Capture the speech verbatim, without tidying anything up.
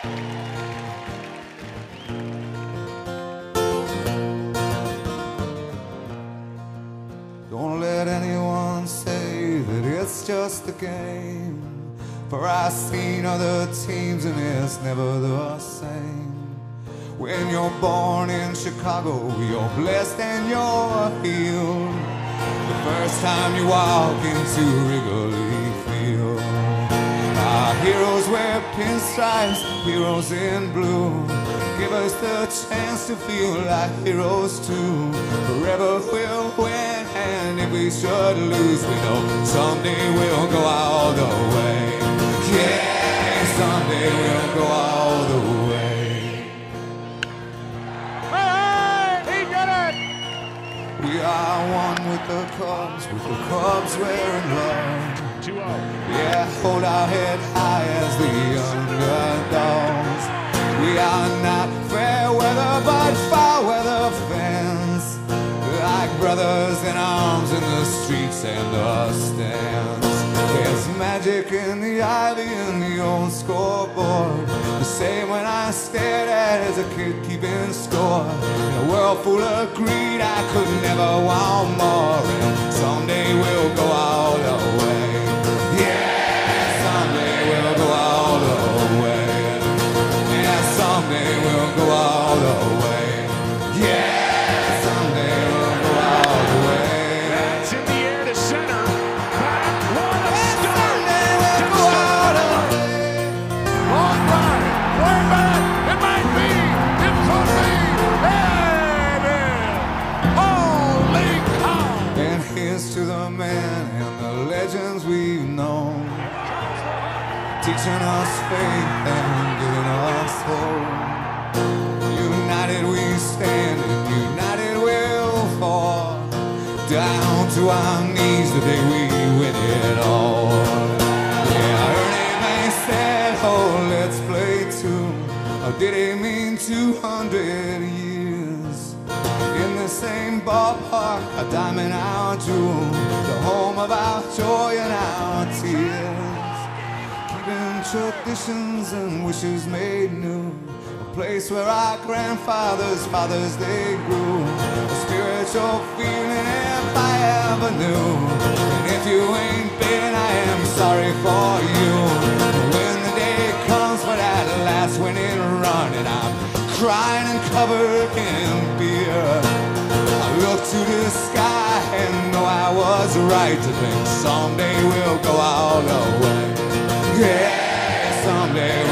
Don't let anyone say that it's just a game, for I've seen other teams and it's never the same. When you're born in Chicago, you're blessed and you're healed the first time you walk into Wrigley Field. Our heroes wear pinstripes, heroes in blue, give us the chance to feel like heroes too. Forever we'll win, and if we should lose, we know someday we'll go all the way. Yeah, someday we'll go all the way. Hey, he did it! We are one with the Cubs, with the Cubs wearing love. two oh. Yeah, hold our head high as the underdogs. We are not fair weather, but foul weather fans, like brothers in arms in the streets and the stands. There's magic in the ivy and the old scoreboard, the same when I stared at as a kid keeping score. In a world full of greed, I could never want more, and someday we'll go all the way. Yeah, someday we'll go all the way. Someday we'll go all the way. Yeah, someday we'll go all the way. That's in the air to center. Back, what a Yeah, start! someday we'll go all the way. Long run, way back. It might be. It could be. And in. Holy cow! And here's to the men and the legends we've known, teaching us faith and giving us hope. United we stand and united we'll fall, down to our knees the day we win it all. Yeah, Ernie May said, oh, let's play two. Or did he mean two hundred years? In the same ballpark, a diamond our jewel, the home of our joy and our tears. Keeping traditions and wishes made new, a place where our grandfathers, fathers, they grew. A spiritual feeling if I ever knew. And if you ain't been, I am sorry for you. When the day comes for that last winning run, and I'm crying and covered in beer, I look to the sky and know I was right to think someday we'll go all the way. Yeah, someday